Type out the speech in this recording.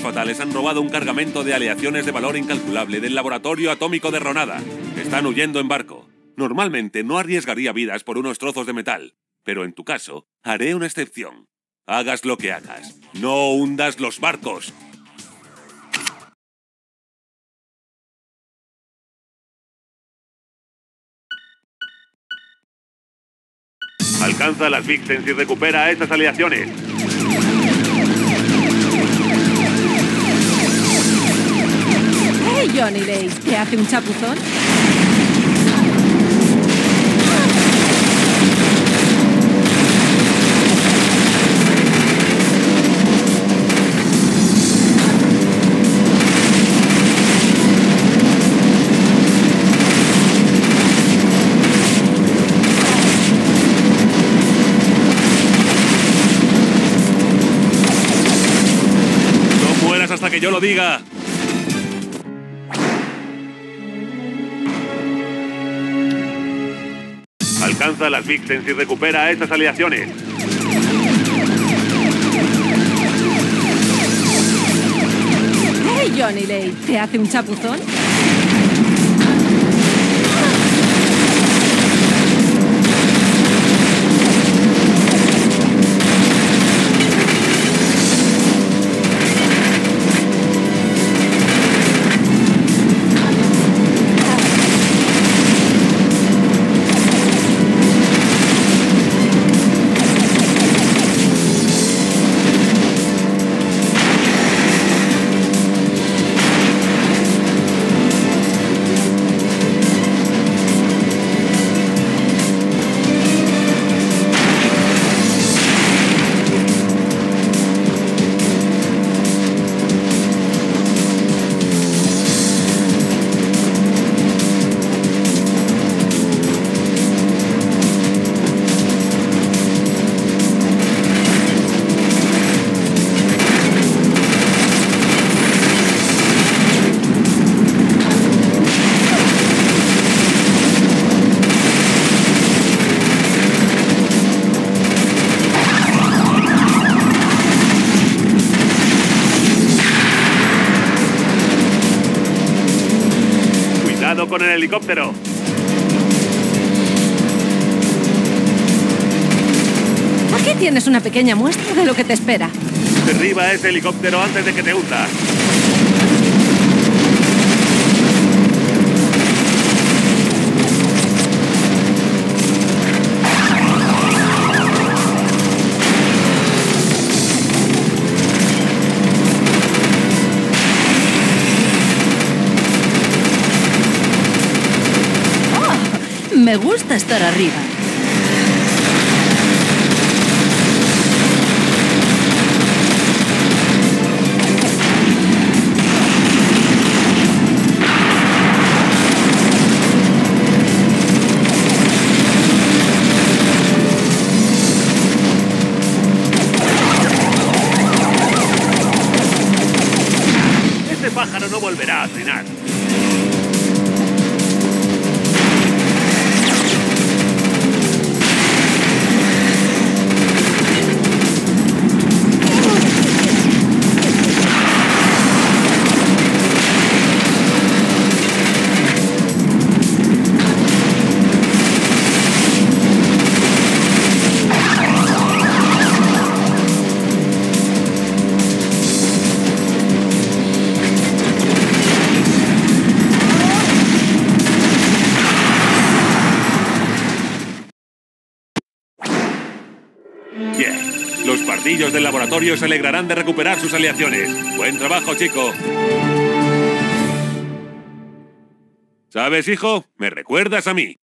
fatales han robado un cargamento de aleaciones de valor incalculable del laboratorio atómico de Ronada. Están huyendo en barco. Normalmente no arriesgaría vidas por unos trozos de metal, pero en tu caso haré una excepción. Hagas lo que hagas, no hundas los barcos. Alcanza las Vixens y recupera esas aleaciones. ¡Hey, Johnny Lace! ¿Te hace un chapuzón? No mueras hasta que yo lo diga. Alcanza las Vixens y recupera esas aleaciones. ¡Hey, Johnny Lace! ¿Te hace un chapuzón? Con el helicóptero. Aquí tienes una pequeña muestra de lo que te espera. Derriba ese helicóptero antes de que te hunda. Me gusta estar arriba. Este pájaro no volverá a trinar. Los pardillos del laboratorio se alegrarán de recuperar sus aleaciones. Buen trabajo, chico. ¿Sabes, hijo? Me recuerdas a mí.